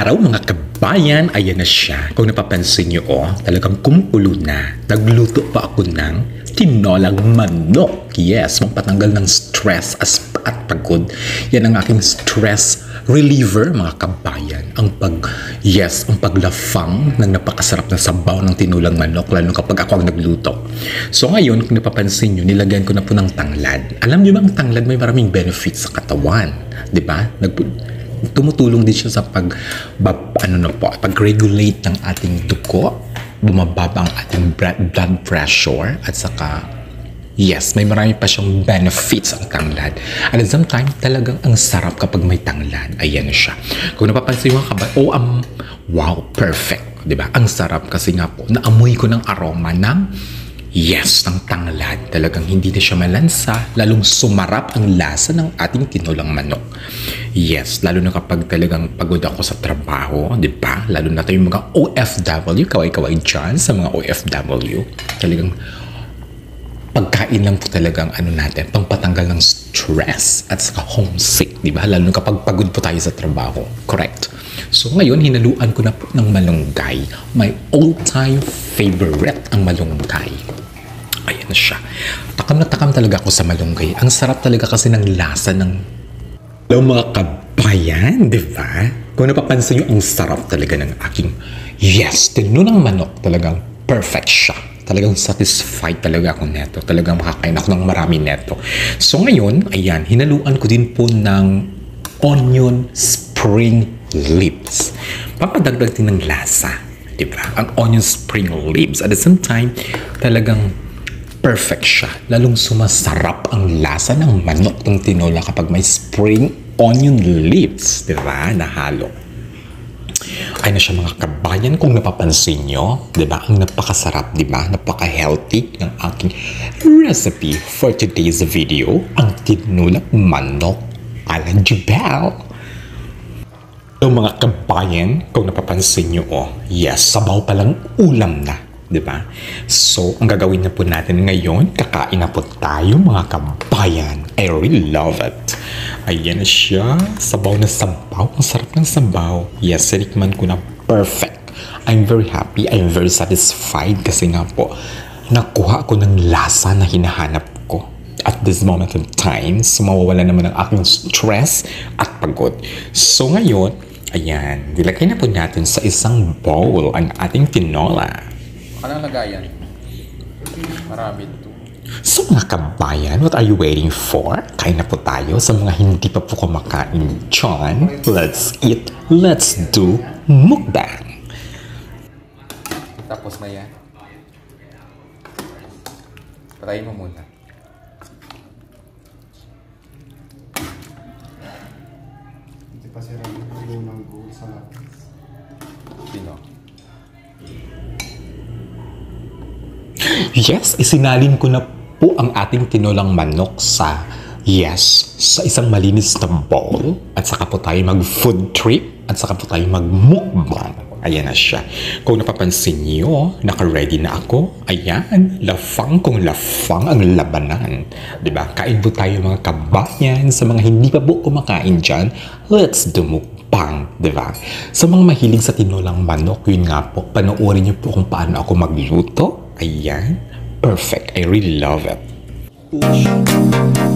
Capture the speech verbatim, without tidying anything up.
araw mga kabayan, ayan na siya. Kung napapansin nyo, oh, talagang kumukulo na. Nagluto pa ako ng tinolang manok. Yes, magpatanggal ng stress as at pagod. Yan ang aking stress reliever, mga kabayan. Ang pag, yes, ang paglafang ng napakasarap na sabaw ng tinulang manok, lalo kapag ako ang nagluto. So ngayon, kung napapansin nyo, nilagyan ko na po ng tanglad. Alam nyo ba, ang tanglad may maraming benefits sa katawan. Diba? Nag tumutulong din siya sa pag bab, ano na po, pag-regulate ng ating dugo, bumababa ang ating blood pressure, at saka yes, may marami pa siyang benefits ang tanglad. At at the same time, talagang ang sarap kapag may tanglad. Ayan na siya. Kung napapansin mo ka ba, oh, um, wow, perfect. Diba? Ang sarap kasi nga po, naamoy ko ng aroma ng yes, ng tanglad. Talagang hindi na siya malansa, lalong sumarap ang lasa ng ating tinulang manok. Yes, lalo na kapag talagang pagod ako sa trabaho, di ba? Lalo na tayong mga O F W, kaway-kaway dyan sa mga O F W. Talagang pagkain lang po talagang ano natin, pangpatanggal ng stress at saka homesick, di ba? Lalo na kapag pagod po tayo sa trabaho. Correct. So ngayon, hinaluan ko na po ng malunggay. My all-time favorite ang malunggay. Ayan na siya. Takam na takam talaga ako sa malunggay. Ang sarap talaga kasi ng lasa ng hello mga kabayan, di ba? Kung napapansin nyo, ang sarap talaga ng aking yes, tinunang manok. Talagang perfect siya. Talagang satisfied talaga ako neto. Talagang makakain ako ng marami neto. So ngayon, ayan, hinaluan ko din po ng onion spring leaves. Papadagdag din ng lasa. Diba? Ang onion spring leaves. At the same time, talagang perfect siya. Lalong sumasarap ang lasa ng manok ng tinola kapag may spring onion leaves. Diba? Nahalo. Ay na siya mga kabayan, kung napapansin nyo, diba? Ang napakasarap, diba? Napaka-healthy ng aking recipe for today's video. Ang tinulang manok ala Jubel. So mga kabayan, kung napapansin nyo, oh, yes, sabaw palang ulam na, di ba? So, ang gagawin na po natin ngayon, kakain na po tayo mga kabayan. I really love it. Ayan na siya, sabaw na sabaw. Ang sarap ng sabaw. Yes, sinikman ko na perfect. I'm very happy, I'm very satisfied kasi nga po, nakuha ko ng lasa na hinahanap ko. At this moment in time, so mawawala naman ang aking stress at pagod. So ngayon, ayan, nilagay na po natin sa isang bowl ang ating tinola. Anong lagayan? Marami ito. So mga kabayan, what are you waiting for? Kain na po tayo. Sa mga hindi pa po kumakain dyan, let's eat, let's do mukbang. Tapos na yan. Patayin mo muna. Hindi pa sila nagulong ng goal sa lapis. Sino? Yes, isinalin ko na po ang ating tinolang manok sa, yes, sa isang malinis na bowl. At saka po tayo mag-food trip. At saka po tayo mag-mukbang. Ayan na siya. Kung napapansin niyo, naka-ready na ako. Ayan, lafang kung lafang ang labanan. Diba? Kain po tayo mga kabayan. Sa mga hindi pa po kumakain dyan, let's do mukbang. Diba? Sa mga mahilig sa tinolang manok, yun nga po, panoorin niyo po kung paano ako magluto. Ayan, perfect. I really love it.